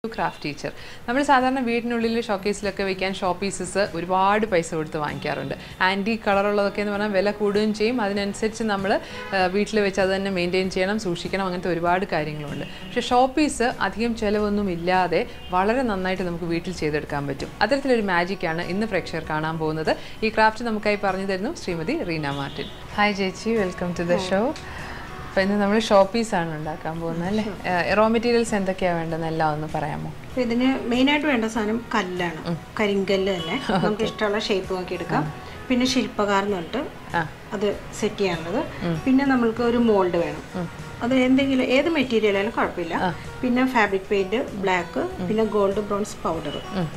Craft teacher. നമ്മൾ സാധാരണ വീടിനുള്ളിൽ ഷോക്കേസിലൊക്കെ വെക്കാൻ ഷോ പീസസ് ഒരുപാട് പൈസ കൊടുത്ത് വാങ്ങിക്കാറുണ്ട്. ആൻറ്റി കളറുള്ളതൊക്കെ എന്ന് പറഞ്ഞാൽ വില കൂടുകയും ചെയ്യും. അതിനനുസരിച്ച് നമ്മൾ വീട്ടിൽ വെച്ച് അത് തന്നെ മെയിൻറ്റെയിൻ ചെയ്യണം, സൂക്ഷിക്കണം, അങ്ങനത്തെ ഒരുപാട് കാര്യങ്ങളുണ്ട്. പക്ഷേ ഷോ പീസ് അധികം ചിലവൊന്നും ഇല്ലാതെ വളരെ നന്നായിട്ട് നമുക്ക് വീട്ടിൽ ചെയ്തെടുക്കാൻ പറ്റും. അത്തരത്തിലൊരു മാജിക്കാണ് ഇന്ന് പ്രേക്ഷകർ കാണാൻ പോകുന്നത്. ഈ ക്രാഫ്റ്റ് നമുക്കായി പറഞ്ഞു തരുന്നു ശ്രീമതി റീന മാർട്ടിൻ. ഹായ് ചേച്ചി, വെൽക്കം ടു ദ ഷോ. അപ്പോൾ ഇന്ന് നമ്മൾ ഷോ പീസാണ് ഉണ്ടാക്കാൻ പോകുന്നത് അല്ലേ? റോ മെറ്റീരിയൽസ് എന്തൊക്കെയാണ് വേണ്ടതെന്ന് എല്ലാം ഒന്ന് പറയാമോ? ഇതിന് മെയിനായിട്ട് വേണ്ട സാധനം കല്ലാണ്, കരിങ്കല്ല് തന്നെ. നമുക്ക് ഇഷ്ടമുള്ള ഷേപ്പ് നോക്കി എടുക്കാം. പിന്നെ ശില്പകാരം തൊട്ട് അത് സെറ്റ് ചെയ്യാനുള്ളത്. പിന്നെ നമ്മൾക്ക് ഒരു മോൾഡ് വേണം. അത് എന്തെങ്കിലും ഏത് മെറ്റീരിയൽ ആയാലും കുഴപ്പമില്ല. പിന്നെ ഫാബ്രിക് പെയിന്റ് ബ്ലാക്ക്, പിന്നെ gold bronze powder,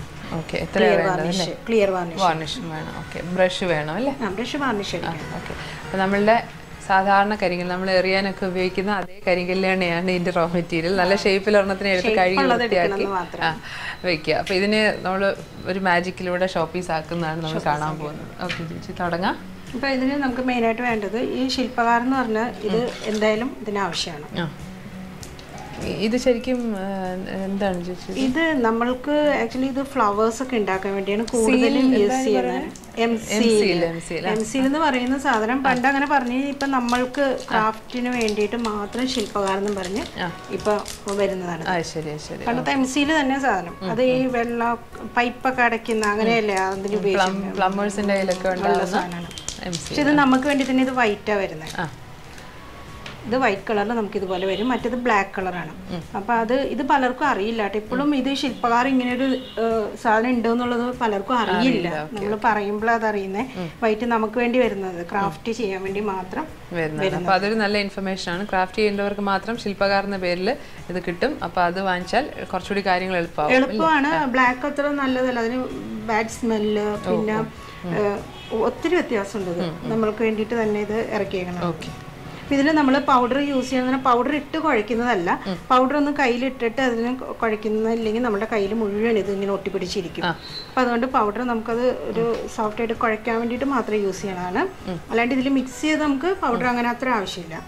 clear varnish വേണം. ഓക്കെ, ബ്രഷ് വേണം അല്ലേ? ബ്രഷ് വാർണിഷ് അടിക്കാം. ഓക്കെ, അപ്പോൾ നമ്മളുടെ സാധാരണ കരിങ്കല്ല് നമ്മൾ എറിയാനൊക്കെ ഉപയോഗിക്കുന്ന അതേ കരിങ്കല്ലാണ് ഇതിൻ്റെ റോ മെറ്റീരിയൽ. നല്ല ഷേപ്പിൽ ഒരെണ്ണത്തിന് എടുത്ത് കഴുകി വൃത്തിയാക്കി വെക്കുക. അപ്പോൾ ഇതിന് നമ്മൾ ഒരു മാജിക്കിലൂടെ ഷോ പീസ് ആക്കുന്നതാണ് നമ്മൾ കാണാൻ പോകുന്നത്. ഓക്കെ ചേച്ചി, തുടങ്ങാം. അപ്പോൾ ഇതിന് നമുക്ക് മെയിനായിട്ട് വേണ്ടത് ഈ ശില്പകാരം എന്ന് പറഞ്ഞാൽ ഇത് എന്തായാലും ഇതിന് ആവശ്യമാണ്. ഇത് ശരിക്കും എന്താണ് ചേച്ചി? ഇത് നമ്മൾക്ക് ആക്ച്വലി ഇത് ഫ്ലവേഴ്സ് ഒക്കെ ഉണ്ടാക്കാൻ വേണ്ടിയാണ് കൂടുതലും യൂസ് ചെയ്യുന്നത്. എംസീൽ എന്ന് പറയുന്ന സാധനം പണ്ട് അങ്ങനെ പറഞ്ഞു. ഇപ്പൊ നമ്മൾക്ക് ക്രാഫ്റ്റിന് വേണ്ടിയിട്ട് മാത്രം ശില്പകാരം എന്ന് പറഞ്ഞ് ഇപ്പൊ വരുന്നതാണ്. പണ്ടത്തെ എംസീൽ തന്നെ സാധനം. അത് ഈ വെള്ള പൈപ്പൊക്കെ അടയ്ക്കുന്ന അങ്ങനെയല്ലേ അതിന് പ്ലംബേഴ്സിന്റെ സാധനമാണ്. പക്ഷെ ഇത് നമുക്ക് വേണ്ടി തന്നെ ഇത് വൈറ്റാ വരുന്നത്. ഇത് വൈറ്റ് കളറിൽ നമുക്ക് ഇതുപോലെ വരും. മറ്റേത് ബ്ലാക്ക് കളറാണ്. അപ്പം ഇത് പലർക്കും അറിയില്ല കേട്ടോ. ഇപ്പോഴും ഇത് ശില്പകാരം ഇങ്ങനെ ഒരു സാധനം ഉണ്ട് എന്നുള്ളത് പലർക്കും അറിയില്ല. നമ്മൾ പറയുമ്പോൾ അതറിയുന്നത്. വൈറ്റ് നമുക്ക് വേണ്ടി വരുന്നത് ക്രാഫ്റ്റ് ചെയ്യാൻ വേണ്ടി മാത്രം വരുന്നത്. അപ്പോൾ അതൊരു നല്ല ഇൻഫർമേഷൻ ആണ്. ക്രാഫ്റ്റ് ചെയ്യുന്നവർക്ക് മാത്രം ശില്പകാർ എന്ന പേരിൽ ഇത് കിട്ടും. അപ്പോൾ അത് വാങ്ങിച്ചാൽ കുറച്ചുകൂടി കാര്യങ്ങൾ എളുപ്പമാണ്. ബ്ലാക്ക് അത്ര നല്ലതല്ല, അതിന് ബാഡ് സ്മെല്ല്, പിന്നെ ഒത്തിരി വ്യത്യാസമുണ്ട്. നമ്മൾക്ക് വേണ്ടിയിട്ട് തന്നെ ഇത് ഇറക്കിയേക്കണം. ഓക്കെ, ഇതിൽ നമ്മൾ പൗഡർ യൂസ് ചെയ്യുന്ന പൗഡർ ഇട്ട് കുഴയ്ക്കുന്നതല്ല. പൗഡർ ഒന്ന് കയ്യിലിട്ടിട്ട് അതിന് കുഴയ്ക്കുന്നില്ലെങ്കിൽ നമ്മുടെ കയ്യിൽ മുഴുവൻ ഇത് ഇങ്ങനെ ഒട്ടിപ്പിടിച്ചിരിക്കും. അപ്പം അതുകൊണ്ട് പൗഡർ നമുക്കത് ഒരു സോഫ്റ്റ് ആയിട്ട് കുഴയ്ക്കാൻ വേണ്ടിയിട്ട് മാത്രമേ യൂസ് ചെയ്യണതാണ്. അല്ലാണ്ട് ഇതിൽ മിക്സ് ചെയ്ത് നമുക്ക് പൗഡർ അങ്ങനെ അത്ര ആവശ്യമില്ല.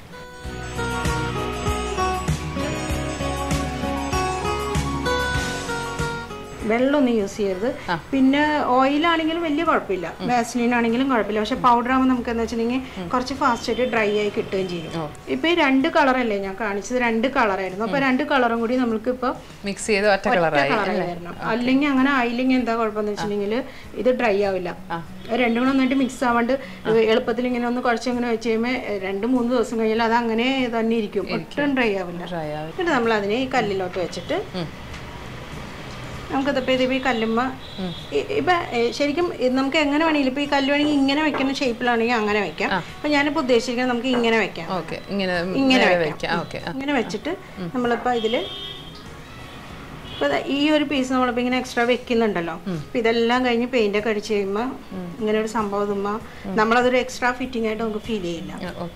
വെള്ളമൊന്നും യൂസ് ചെയ്യരുത്. പിന്നെ ഓയിലാണെങ്കിലും വലിയ കുഴപ്പമില്ല, വാസലിൻ ആണെങ്കിലും കുഴപ്പമില്ല. പക്ഷെ പൗഡർ ആകുമ്പോൾ നമുക്ക് എന്താ വെച്ചിട്ടുണ്ടെങ്കിൽ കുറച്ച് ഫാസ്റ്റായിട്ട് ഡ്രൈ ആയി കിട്ടുകയും ചെയ്യും. ഇപ്പൊ ഈ 2 കളറല്ലേ ഞാൻ കാണിച്ചത്? 2 കളറായിരുന്നു. അപ്പൊ 2 കളറും കൂടി നമുക്ക് ഇപ്പൊ മിക്സ് ചെയ്ത് ഒറ്റ കളറായി വരണം. അല്ലെങ്കിൽ അങ്ങനെ ആയില്ലെങ്കിൽ എന്താ കുഴപ്പമെന്ന് വെച്ചിട്ടുണ്ടെങ്കിൽ ഇത് ഡ്രൈ ആവില്ല. രണ്ടും കൂടെ നന്നായിട്ട് മിക്സ് ആവാണ്ട് എളുപ്പത്തിൽ ഇങ്ങനെ ഒന്ന് കുറച്ചിങ്ങനെ വെച്ച് കഴിയുമ്പോൾ 2-3 ദിവസം കഴിഞ്ഞാൽ അത് അങ്ങനെ തന്നെ ഇരിക്കും, ഒട്ടും ഡ്രൈ ആവില്ല. പിന്നെ നമ്മൾ അതിനെ ഈ കല്ലിലോട്ട് വെച്ചിട്ട് നമുക്കതിപ്പോൾ ഇതിപ്പോൾ ഈ കല്ലുമ്മ ഇപ്പം ശരിക്കും നമുക്ക് എങ്ങനെ വേണമെങ്കിലും ഇപ്പോൾ ഈ കല്ല് വേണമെങ്കിൽ ഇങ്ങനെ വെക്കുന്ന ഷേപ്പിലാണെങ്കിൽ അങ്ങനെ വെക്കാം. അപ്പം ഞാനിപ്പോൾ ഉദ്ദേശിക്കുന്നത് നമുക്ക് ഇങ്ങനെ വെക്കാം. ഇങ്ങനെ വെക്കാം. ഇങ്ങനെ വെച്ചിട്ട് നമ്മളിപ്പോൾ ഇതിൽ ഇപ്പോൾ ഈ ഒരു പീസ് നമ്മളിപ്പോൾ ഇങ്ങനെ എക്സ്ട്രാ വെക്കുന്നുണ്ടല്ലോ. അപ്പം ഇതെല്ലാം കഴിഞ്ഞ് പെയിൻ്റൊക്കെ അടിച്ച് കഴിയുമ്പോൾ ഇങ്ങനെ ഒരു സംഭവം ഇതുമ്പോൾ നമ്മളതൊരു എക്സ്ട്രാ ഫിറ്റിംഗ് ആയിട്ട് നമുക്ക് ഫീൽ ചെയ്യില്ല.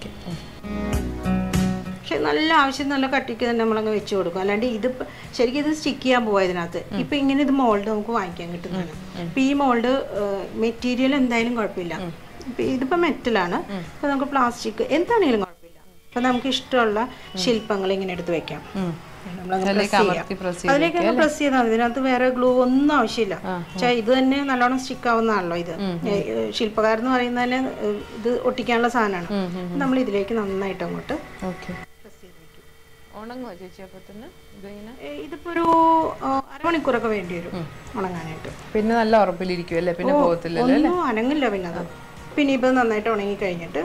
പക്ഷെ നല്ല ആവശ്യം നല്ല കട്ടിക്ക് തന്നെ നമ്മളങ്ങ് വെച്ച് കൊടുക്കും. അല്ലാണ്ട് ഇത് ശരിക്കും ഇത് സ്റ്റിക്ക് ചെയ്യാൻ പോവാ ഇതിനകത്ത്. ഇപ്പം ഇങ്ങനെ ഇത് മോൾഡ് നമുക്ക് വാങ്ങിക്കാൻ കിട്ടുന്നതാണ്. ഇപ്പം ഈ മോൾഡ് മെറ്റീരിയൽ എന്തായാലും കുഴപ്പമില്ല. ഇപ്പം ഇതിപ്പോൾ മെറ്റലാണ്. ഇപ്പം നമുക്ക് പ്ലാസ്റ്റിക് എന്താണെങ്കിലും കുഴപ്പമില്ല. അപ്പം നമുക്ക് ഇഷ്ടമുള്ള ശില്പങ്ങൾ ഇങ്ങനെ എടുത്ത് വെക്കാം. അതിലേക്ക് പ്രസ് ചെയ്താൽ മതി. ഇതിനകത്ത് വേറെ ഗ്ലൂ ഒന്നും ആവശ്യമില്ല. പക്ഷേ ഇത് തന്നെ നല്ലോണം സ്റ്റിക്ക് ആവുന്നതാണല്ലോ. ഇത് ശില്പകാരം എന്ന് പറയുന്നത് തന്നെ ഇത് ഒട്ടിക്കാനുള്ള സാധനമാണ്. നമ്മൾ ഇതിലേക്ക് നന്നായിട്ട് അങ്ങോട്ട് ഇതിപ്പോ ഒരു അരമണിക്കൂറൊക്കെ വേണ്ടി വരും ഉണങ്ങാനായിട്ട്. പിന്നെ നല്ല ഉറപ്പിലിരിക്കും അല്ലേ? പിന്നെ ഒന്നും അനങ്ങില്ല. പിന്നെ അത് പിന്നെ ഇപ്പൊ നന്നായിട്ട് ഉണങ്ങി കഴിഞ്ഞിട്ട്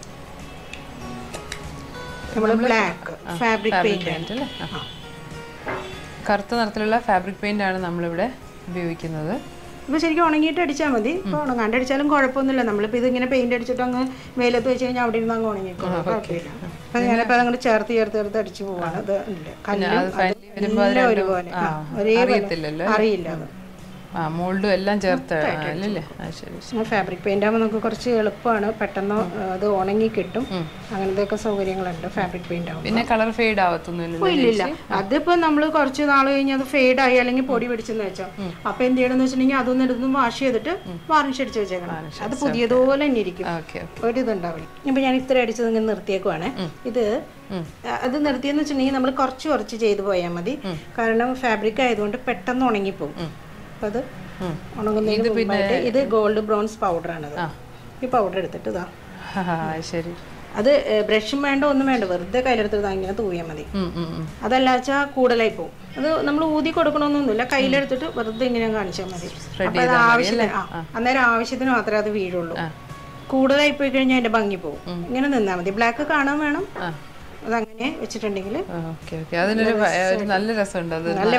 നമ്മള് ബ്ലാക്ക് ഫാബ്രിക് പെയിന്റ്, കറുത്ത നിറത്തിലുള്ള ഫാബ്രിക് പെയിന്റ് ആണ് നമ്മളിവിടെ ഉപയോഗിക്കുന്നത്. ഇപ്പൊ ശരിക്കും ഉണങ്ങിയിട്ട് അടിച്ചാൽ മതി. ഇപ്പൊ ഉണങ്ങാണ്ട് അടിച്ചാലും കുഴപ്പമൊന്നുമില്ല. നമ്മളിപ്പോ ഇതിങ്ങനെ പെയിന്റ് അടിച്ചിട്ട് അങ്ങ് വെയിലത്ത് വെച്ച് കഴിഞ്ഞാൽ അവിടെ ഇരുന്ന് അങ്ങ് ഉണങ്ങിക്കോളും, കുഴപ്പമില്ല. അപ്പൊ ഞാനിപ്പോ അതങ്ങോട്ട് ചേർത്ത് അടിച്ചു പോവാണ്. അത് ഒരുപോലെ ഒരേപോലെ അറിയില്ല. അത് മോൾഡും എല്ലാം ചേർത്ത് അല്ലേ? ശരി. ഫാബ്രിക് പെയിന്റ് ആകുമ്പോൾ നമുക്ക് കുറച്ച് എളുപ്പമാണ്, പെട്ടെന്ന് അത് ഉണങ്ങി കിട്ടും. അങ്ങനത്തെ സൗകര്യങ്ങളുണ്ട് ഫാബ്രിക് പെയിന്റ് ആകുമ്പോൾ. പിന്നെ കളർ ഫെയ്ഡ് ആവത്തൊന്നുമില്ല? ഇല്ല. അതിപ്പോ നമ്മൾ കുറച്ച് നാൾ കഴിഞ്ഞ് അത് ഫെയ്ഡ് ആയി അല്ലെങ്കിൽ പൊടി പിടിച്ചെന്ന് വെച്ചോ, അപ്പൊ എന്ത് ചെയ്യണമെന്ന് വെച്ചിട്ടുണ്ടെങ്കിൽ അതൊന്നും എടുത്ത് വാഷ് ചെയ്തിട്ട് വാർണിഷ് അടിച്ച് വെച്ചേക്കണം. അത് പുതിയതുപോലെ തന്നെ ഇരിക്കും, ഒരിതുണ്ടാവില്ല. ഇപ്പൊ ഞാൻ ഇത്ര അടിച്ചത് ഇങ്ങനെ നിർത്തിയേക്കുവാണ്. ഇത് അത് നിർത്തിയെന്ന് വെച്ചിട്ടുണ്ടെങ്കിൽ നമ്മൾ കുറച്ച് ചെയ്തു പോയാൽ മതി. കാരണം ഫാബ്രിക് ആയതുകൊണ്ട് പെട്ടെന്ന് ഉണങ്ങിപ്പോകും. അപ്പൊ അത് ഉണങ്ങുന്നതിന് മുമ്പായിട്ട് ഇത് ഗോൾഡ് ബ്രോൺസ് പൗഡറാണത്. ഈ പൗഡർ എടുത്തിട്ട് ഇതാ, ശരി, അത് ബ്രഷും വേണ്ട ഒന്നും വേണ്ട, വെറുതെ കയ്യിലെടുത്തിട്ട് ഇങ്ങനെ തൂവിയാൽ മതി. അതല്ലാച്ചാൽ കൂടുതലായി പോകും. അത് നമ്മൾ ഊതി കൊടുക്കണമെന്നൊന്നുമില്ല, കയ്യിലെടുത്തിട്ട് വെറുതെ ഇങ്ങനെ കാണിച്ചാൽ മതി. അപ്പൊ അത് ആവശ്യത്തിന് അന്നേരം ആവശ്യത്തിന് മാത്രമേ അത് വീഴുള്ളൂ. കൂടുതലായി പോയി കഴിഞ്ഞാൽ അതിന്റെ ഭംഗി പോകും. ഇങ്ങനെ നിന്നാൽ മതി. ബ്ലാക്ക് കാണാൻ വേണം. അതങ്ങനെ വെച്ചിട്ടുണ്ടെങ്കിൽ നല്ല രസമുണ്ട്.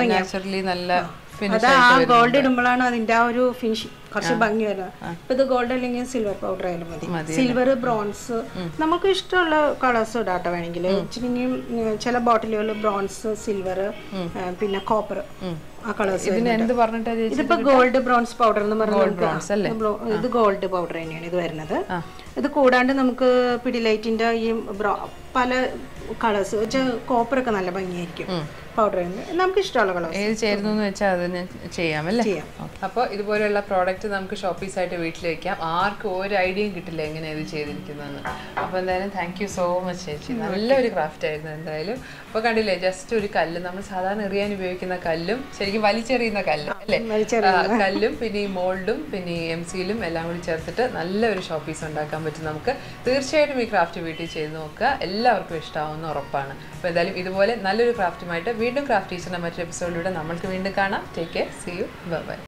അത് ആ ഗോൾഡ് ഇടുമ്പോഴാണ് അതിന്റെ ആ ഒരു ഫിനിഷ് കുറച്ച് ഭംഗി വരുന്നത്. ഇപ്പൊ ഇത് ഗോൾഡ് അല്ലെങ്കിൽ സിൽവർ പൗഡർ ആയാലും മതി. സിൽവർ, ബ്രോൺസ്, നമുക്ക് ഇഷ്ടമുള്ള കളേഴ്സ് ഇടാട്ടോ വേണമെങ്കിൽ. ചില ബോട്ടിലുകളിൽ ബ്രോൺസ്, സിൽവർ, പിന്നെ കോപ്പർ, ആ കളേഴ്സ്. ഇതിപ്പോ ഗോൾഡ് ബ്രോൺസ് പൗഡർ എന്ന് പറഞ്ഞാൽ ഇത് ഗോൾഡ് പൗഡർ തന്നെയാണ് ഇത് വരുന്നത്. ഇത് കൂടാണ്ട് നമുക്ക് പിഡിലൈറ്റിന്റെ ഈ പല കളേഴ്സ് വെച്ചാൽ കോപ്പറൊക്കെ നല്ല ഭംഗിയായിരിക്കും. പൗഡർ നമുക്ക് ഇഷ്ടമുള്ള കളർ ഏത് ചേരുന്നു വെച്ചാൽ അതിന് ചെയ്യാമല്ലേ? അപ്പോൾ ഇതുപോലെയുള്ള പ്രോഡക്റ്റ് നമുക്ക് ഷോപ്പീസ് ആയിട്ട് വീട്ടിൽ വെക്കാം. ആർക്കും ഒരു ഐഡിയയും കിട്ടില്ല എങ്ങനെ ഇത് ചെയ്തിരിക്കുന്നതെന്ന്. അപ്പോൾ എന്തായാലും താങ്ക് യു സോ മച്ച് ചേച്ചി, നല്ലൊരു ക്രാഫ്റ്റ് ആയിരുന്നു എന്തായാലും. അപ്പോൾ കണ്ടില്ലേ, ജസ്റ്റ് ഒരു കല്ല്, നമ്മൾ സാധാരണ എറിയാൻ ഉപയോഗിക്കുന്ന കല്ലും ശരിക്കും വലിച്ചെറിയുന്ന കല്ലും അല്ലേ, കല്ലും പിന്നെ ഈ മോൾഡും പിന്നെ ഈ എംസിയിലും എല്ലാം കൂടി ചേർത്തിട്ട് നല്ലൊരു ഷോപ്പീസ് ഉണ്ടാക്കാൻ പറ്റും നമുക്ക്. തീർച്ചയായിട്ടും ഈ ക്രാഫ്റ്റ് വീട്ടിൽ ചെയ്ത് നോക്കുക, എല്ലാവർക്കും ഇഷ്ടമാവുമെന്ന് ഉറപ്പാണ്. അപ്പോൾ എന്തായാലും ഇതുപോലെ നല്ലൊരു ക്രാഫ്റ്റുമായിട്ട് വീണ്ടും ക്രാഫ്റ്റ് ടീച്ചറിന്റെ മറ്റൊരു എപ്പിസോഡിലൂടെ നമ്മൾക്ക് വീണ്ടും കാണാം. Take care, see you, bye by.